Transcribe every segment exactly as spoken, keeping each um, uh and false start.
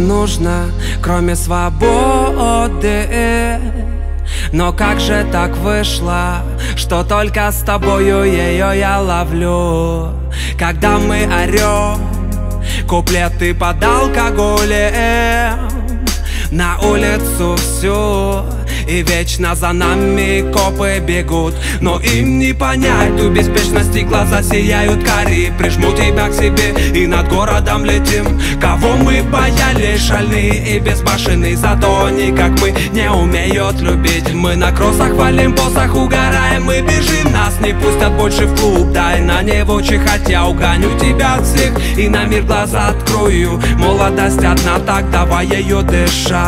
нужно, кроме свободы. Но как же так вышло, что только с тобою ее я ловлю? Когда мы орем куплеты под алкоголем на улицу всю, и вечно за нами копы бегут, но им не понять ту беспечность, и глаза сияют карие. Прижму тебя к себе и над городом летим. Кого мы боялись, шальные и безбашенные, зато они, как мы, не умеют любить. Мы на кроссах валим, боссах угораем, мы бежим, нас не пустят больше в клуб. Дай на него чихать, я угоню тебя от всех и на мир глаза открою. Молодость одна, так давай ее дышать.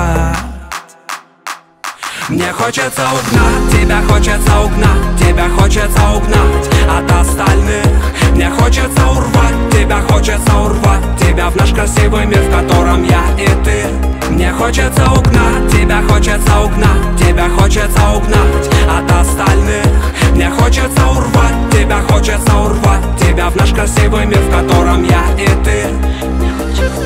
Мне хочется угнать, тебя хочется угнать, тебя хочется угнать от остальных. Мне хочется урвать, тебя хочется урвать, тебя в наш красивый мир, в котором я и ты. Мне хочется угнать, тебя хочется угнать, тебя хочется угнать от остальных. Мне хочется урвать, тебя хочется урвать, тебя в наш красивый мир, в котором я и ты. Мне хочется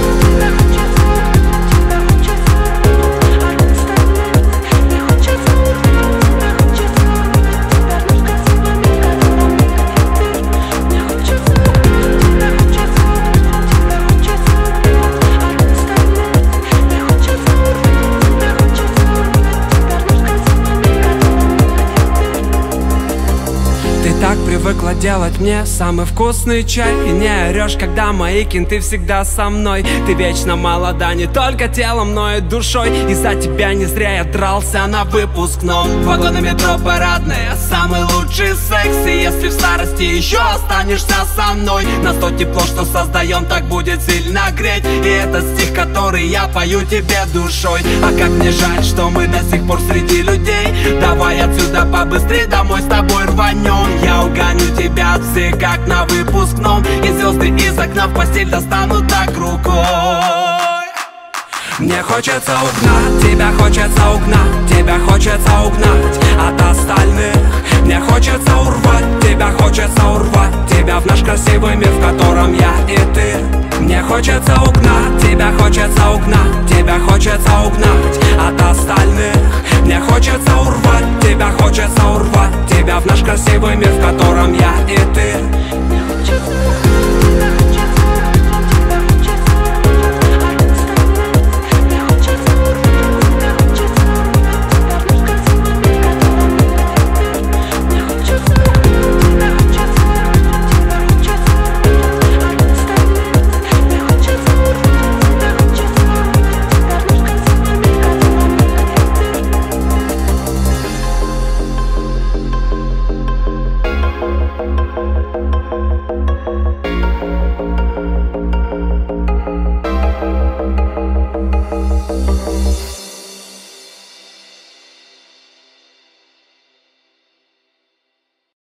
привыкла делать мне самый вкусный чай, и не орешь, когда мои кенты всегда со мной. Ты вечно молода, не только телом, но и душой. Из-за тебя не зря я дрался на выпускном. Вагоны метро парадные, самый лучший секс. И если в старости еще останешься со мной, нас то тепло, что создаем, так будет сильно греть. И это стих, который я пою тебе душой. А как мне жаль, что мы до сих пор среди людей. Давай отсюда побыстрее домой с тобой рванем. Я угоню тебя от всех, как на выпускном, и звезды из окна в постель достанут так рукой. Мне хочется угнать, тебя хочется угнать, тебя хочется угнать от остальных. Мне хочется урвать, тебя хочется урвать, тебя в наш красивый мир, в котором я и ты. Мне хочется угнать, тебя хочется угнать, тебя хочется угнать от остальных. Мне хочется урвать, тебя хочется урвать, тебя в наш красивый мир,